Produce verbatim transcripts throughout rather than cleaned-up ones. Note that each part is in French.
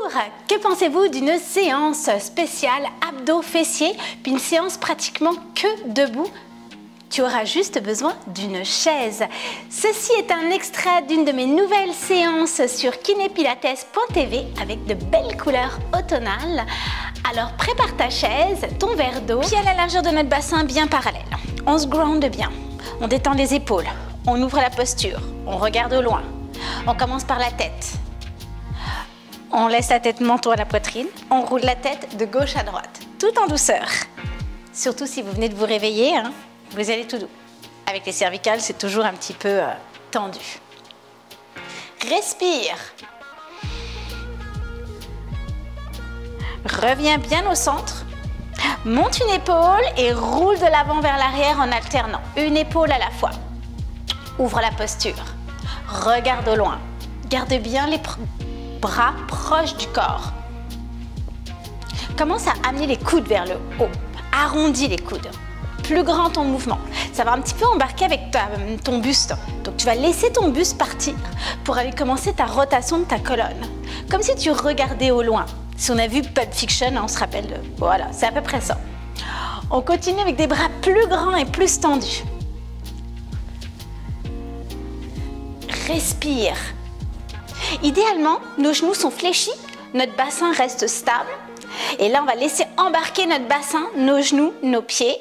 Que pensez-vous d'une séance spéciale abdos fessiers, puis une séance pratiquement que debout? Tu auras juste besoin d'une chaise. Ceci est un extrait d'une de mes nouvelles séances sur kinépilates point t v avec de belles couleurs automnales. Alors prépare ta chaise, ton verre d'eau, puis à la largeur de notre bassin bien parallèle. On se ground bien, on détend les épaules, on ouvre la posture, on regarde au loin. On commence par la tête. On laisse la tête menton à la poitrine, on roule la tête de gauche à droite, tout en douceur. Surtout si vous venez de vous réveiller, hein. Vous allez tout doux. Avec les cervicales, c'est toujours un petit peu euh, tendu. Respire. Reviens bien au centre. Monte une épaule et roule de l'avant vers l'arrière en alternant. Une épaule à la fois. Ouvre la posture. Regarde au loin. Garde bien les bras proches du corps. Commence à amener les coudes vers le haut. Arrondis les coudes. Plus grand ton mouvement. Ça va un petit peu embarquer avec ta, ton buste. Donc tu vas laisser ton buste partir pour aller commencer ta rotation de ta colonne. Comme si tu regardais au loin. Si on a vu Pulp Fiction, on se rappelle de... Voilà, c'est à peu près ça. On continue avec des bras plus grands et plus tendus. Respire. Idéalement, nos genoux sont fléchis, notre bassin reste stable. Et là, on va laisser embarquer notre bassin, nos genoux, nos pieds.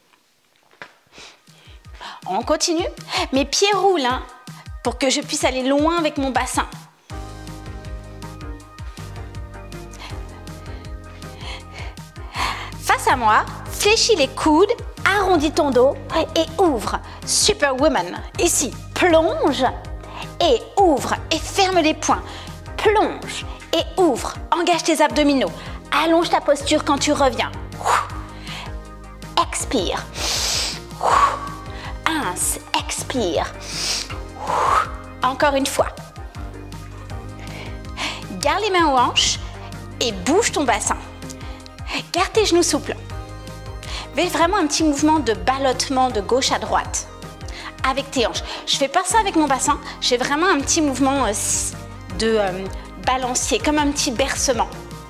On continue. Mes pieds roulent hein, pour que je puisse aller loin avec mon bassin. Face à moi, fléchis les coudes, arrondis ton dos et ouvre. Superwoman. Ici, plonge et ouvre et ferme les poings. Plonge et ouvre. Engage tes abdominaux. Allonge ta posture quand tu reviens. Expire. Ins, expire. Encore une fois. Garde les mains aux hanches et bouge ton bassin. Garde tes genoux souples. Fais vraiment un petit mouvement de ballottement de gauche à droite avec tes hanches. Je ne fais pas ça avec mon bassin, je fais vraiment un petit mouvement de euh, balancier, comme un petit bercement.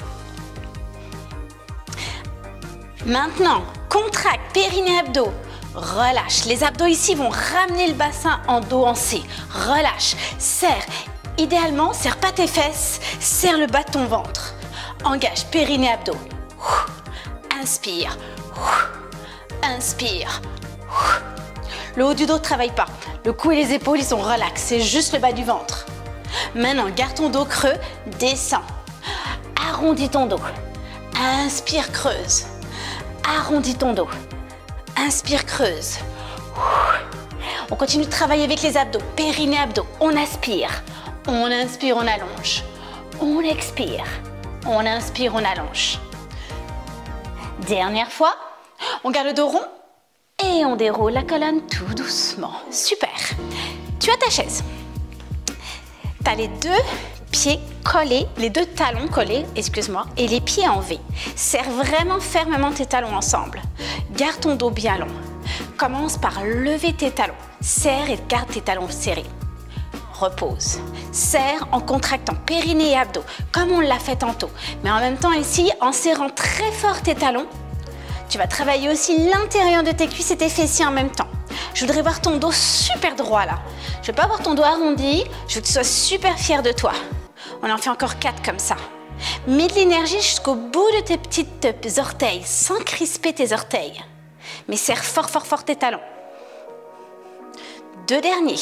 Maintenant, contracte périnée abdos. Relâche. Les abdos ici vont ramener le bassin en dos en C. Relâche. Serre. Idéalement, serre pas tes fesses, serre le bas de ton ventre. Engage périnée abdos. Inspire. Inspire. Le haut du dos ne travaille pas. Le cou et les épaules, ils sont relax. C'est juste le bas du ventre. Maintenant, garde ton dos creux. Descends. Arrondis ton dos. Inspire, creuse. Arrondis ton dos. Inspire, creuse. On continue de travailler avec les abdos. Périnée, abdos. On aspire. On inspire, on allonge. On expire. On inspire, on allonge. Dernière fois. On garde le dos rond. Et on déroule la colonne tout doucement. Super. Tu as ta chaise. Tu as les deux pieds collés, les deux talons collés, excuse-moi, et les pieds en V. Serre vraiment fermement tes talons ensemble. Garde ton dos bien long. Commence par lever tes talons. Serre et garde tes talons serrés. Repose. Serre en contractant périnée et abdos, comme on l'a fait tantôt. Mais en même temps ici, en serrant très fort tes talons, tu vas travailler aussi l'intérieur de tes cuisses et tes fessiers en même temps. Je voudrais voir ton dos super droit là. Je veux pas voir ton dos arrondi, je veux que tu sois super fier de toi. On en fait encore quatre comme ça. Mets de l'énergie jusqu'au bout de tes petites orteils, sans crisper tes orteils. Mais serre fort, fort, fort tes talons. Deux derniers.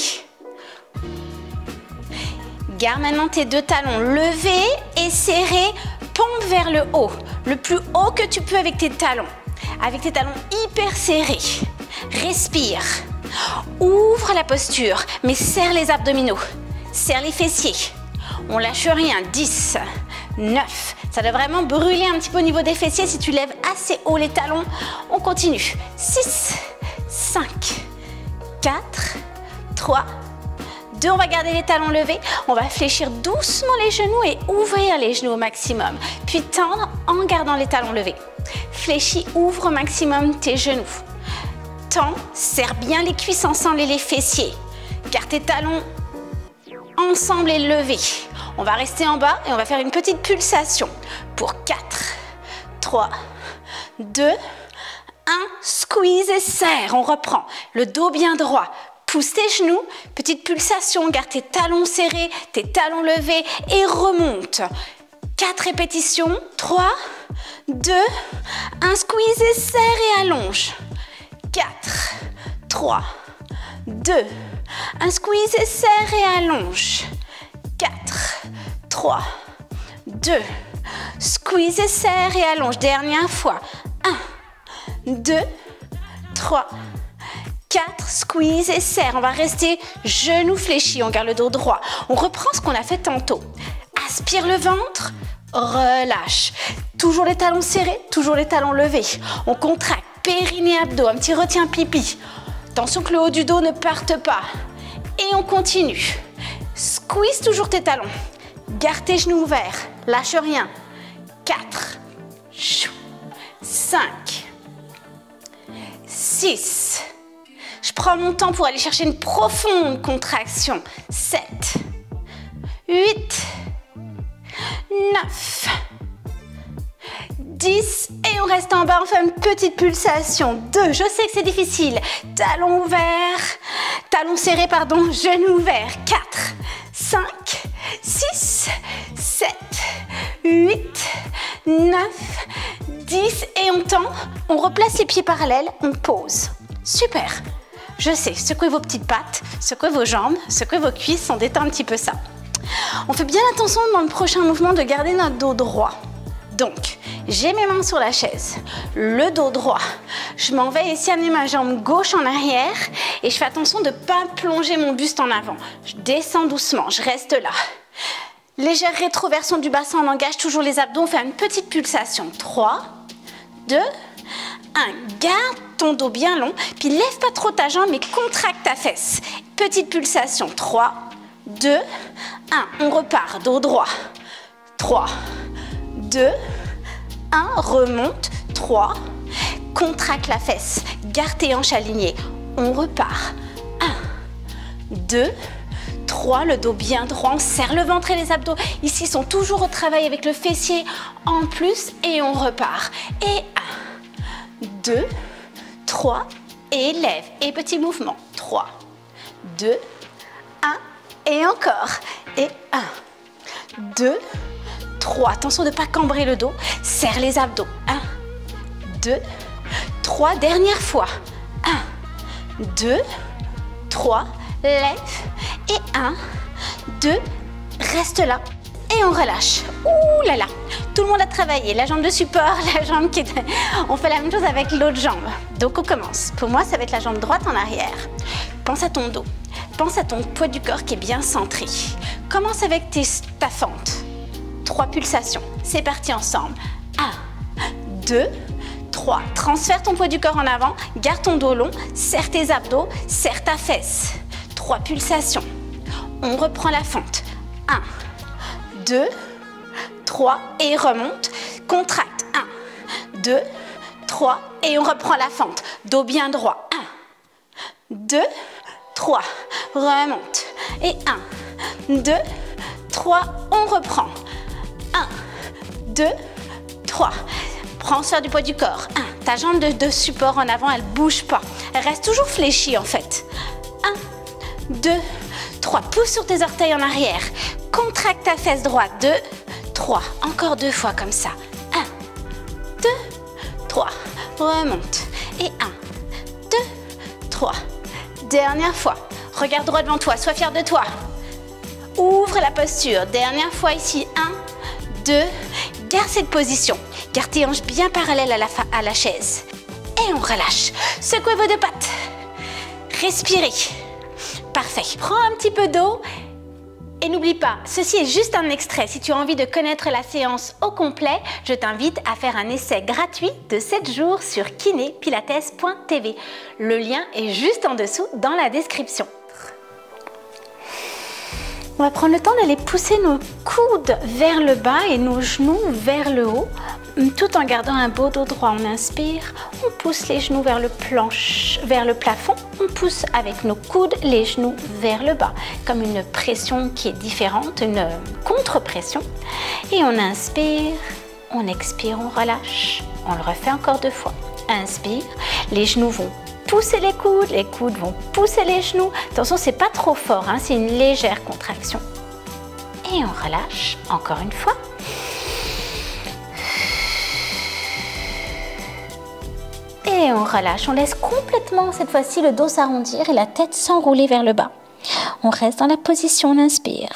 Garde maintenant tes deux talons levés et serrés, pompe vers le haut. Le plus haut que tu peux avec tes talons. Avec tes talons hyper serrés. Respire. Ouvre la posture, mais serre les abdominaux. Serre les fessiers. On lâche rien. dix, neuf. Ça doit vraiment brûler un petit peu au niveau des fessiers si tu lèves assez haut les talons. On continue. six, cinq, quatre, trois, deux. On va garder les talons levés. On va fléchir doucement les genoux et ouvrir les genoux au maximum. Puis tendre en gardant les talons levés. Fléchis, ouvre au maximum tes genoux. Tends, serre bien les cuisses ensemble et les fessiers. Garde tes talons ensemble et levés. On va rester en bas et on va faire une petite pulsation pour quatre, trois, deux, un. Squeeze et serre. On reprend. Le dos bien droit. Pousse tes genoux. Petite pulsation. Garde tes talons serrés, tes talons levés et remonte. quatre répétitions. trois, deux, un. Squeeze et serre et allonge. quatre, trois, deux, un. Squeeze et serre et allonge. quatre, trois, deux, squeeze et serre et allonge. Dernière fois. un, deux, trois, quatre, squeeze et serre. On va rester genoux fléchis, on garde le dos droit. On reprend ce qu'on a fait tantôt. Aspire le ventre, relâche. Toujours les talons serrés, toujours les talons levés. On contracte, périnée, abdos, un petit retien pipi. Attention que le haut du dos ne parte pas. Et on continue. Squeeze toujours tes talons. Garde tes genoux ouverts, lâche rien. quatre, cinq, six. Je prends mon temps pour aller chercher une profonde contraction. sept, huit, neuf, dix. Et on reste en bas, on fait une petite pulsation. deux, je sais que c'est difficile. Talons ouverts, talons serrés, pardon, genoux ouverts. quatre, cinq, six, sept, huit, neuf, dix. Et on tend, on replace les pieds parallèles, on pose. Super. Je sais, secouez vos petites pattes, secouez vos jambes, secouez vos cuisses, on détend un petit peu ça. On fait bien attention dans le prochain mouvement de garder notre dos droit. Donc, j'ai mes mains sur la chaise, le dos droit. Je m'en vais ici amener ma jambe gauche en arrière et je fais attention de ne pas plonger mon buste en avant. Je descends doucement, je reste là. Légère rétroversion du bassin, on engage toujours les abdos, on fait une petite pulsation. trois, deux, un. Garde ton dos bien long, puis lève pas trop ta jambe mais contracte ta fesse. Petite pulsation. trois, deux, un. On repart, dos droit. trois, deux, un. Remonte. trois. Contracte la fesse. Garde tes hanches alignées. On repart. un, deux, trois. Le dos bien droit. On serre le ventre et les abdos. Ici, sont toujours au travail avec le fessier en plus. Et on repart. Et un, deux, trois. Et lève. Et petit mouvement. trois, deux, un. Et encore. Et un, deux, trois. Attention de ne pas cambrer le dos. Serre les abdos. un, deux, trois. Dernière fois. un, deux, trois. Lève. Et un, deux. Reste là. Et on relâche. Ouh là là. Tout le monde a travaillé. La jambe de support, la jambe qui est... On fait la même chose avec l'autre jambe. Donc on commence. Pour moi, ça va être la jambe droite en arrière. Pense à ton dos. Pense à ton poids du corps qui est bien centré. Commence avec tes, ta fente. Trois pulsations. C'est parti ensemble. un, deux, trois. Transfère ton poids du corps en avant. Garde ton dos long. Serre tes abdos. Serre ta fesse. Trois pulsations. On reprend la fente. un, deux, trois. Et remonte. Contracte. un, deux, trois. Et on reprend la fente. Dos bien droit. un, deux, trois. Remonte. Et un, deux, trois. On reprend. un, deux, trois. Transfert du poids du corps. un. Ta jambe de, de support en avant, elle ne bouge pas. Elle reste toujours fléchie en fait. un, deux, trois. Pousse sur tes orteils en arrière. Contracte ta fesse droite. deux, trois. Encore deux fois comme ça. un, deux, trois. Remonte. Et un, deux, trois. Dernière fois. Regarde droit devant toi. Sois fier de toi. Ouvre la posture. Dernière fois ici. un, deux. Garde cette position. Garde tes hanches bien parallèles à la, à la chaise. Et on relâche. Secouez vos deux pattes. Respirez. Parfait. Prends un petit peu d'eau. Et n'oublie pas, ceci est juste un extrait. Si tu as envie de connaître la séance au complet, je t'invite à faire un essai gratuit de sept jours sur kiné pilates point t v. Le lien est juste en dessous dans la description. On va prendre le temps d'aller pousser nos coudes vers le bas et nos genoux vers le haut. tout en gardant un beau dos droit. On inspire, on pousse les genoux vers le planche, vers le plafond. On pousse avec nos coudes les genoux vers le bas, comme une pression qui est différente, une contre-pression. Et on inspire, on expire, on relâche. On le refait encore deux fois. Inspire, les genoux vont pousser les coudes, les coudes vont pousser les genoux. Attention, c'est pas trop fort, hein, c'est une légère contraction. Et on relâche encore une fois. Et on relâche, on laisse complètement cette fois-ci le dos s'arrondir et la tête s'enrouler vers le bas. On reste dans la position, on inspire.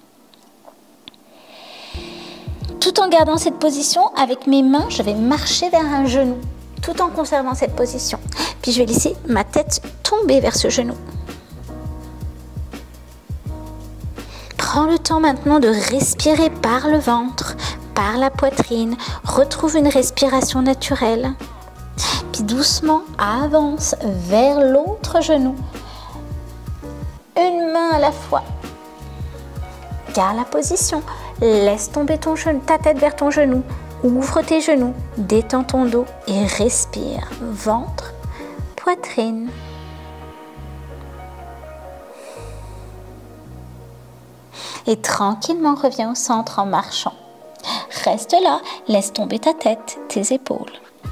Tout en gardant cette position, avec mes mains, je vais marcher vers un genou, tout en conservant cette position. Puis je vais laisser ma tête tomber vers ce genou. Prends le temps maintenant de respirer par le ventre, par la poitrine. Retrouve une respiration naturelle. Puis doucement, avance vers l'autre genou. Une main à la fois. Garde la position. Laisse tomber ton genou, ta tête vers ton genou. Ouvre tes genoux. Détends ton dos et respire. Ventre, poitrine. Et tranquillement reviens au centre en marchant. Reste là, laisse tomber ta tête, tes épaules.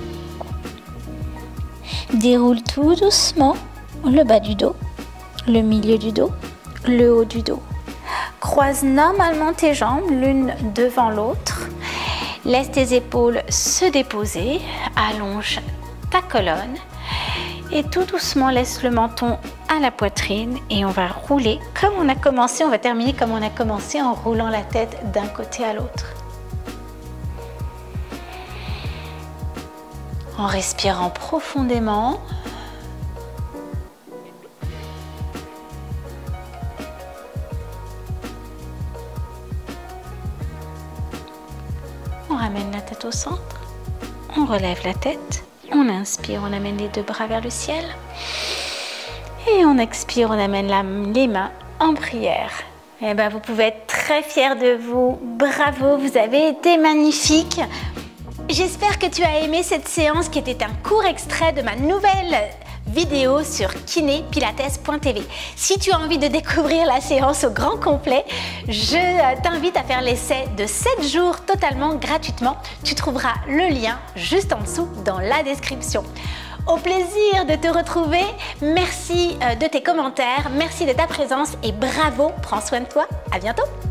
Déroule tout doucement le bas du dos, le milieu du dos, le haut du dos. Croise normalement tes jambes l'une devant l'autre. Laisse tes épaules se déposer, allonge ta colonne et tout doucement laisse le menton à la poitrine et on va rouler comme on a commencé, on va terminer comme on a commencé en roulant la tête d'un côté à l'autre. En respirant profondément. On ramène la tête au centre. On relève la tête. On inspire, on amène les deux bras vers le ciel. Et on expire, on amène la, les mains en prière. Et ben, vous pouvez être très fiers de vous. Bravo, vous avez été magnifiques. J'espère que tu as aimé cette séance qui était un court extrait de ma nouvelle vidéo sur kiné pilates point t v. Si tu as envie de découvrir la séance au grand complet, je t'invite à faire l'essai de sept jours totalement gratuitement. Tu trouveras le lien juste en dessous dans la description. Au plaisir de te retrouver, merci de tes commentaires, merci de ta présence et bravo, prends soin de toi, à bientôt.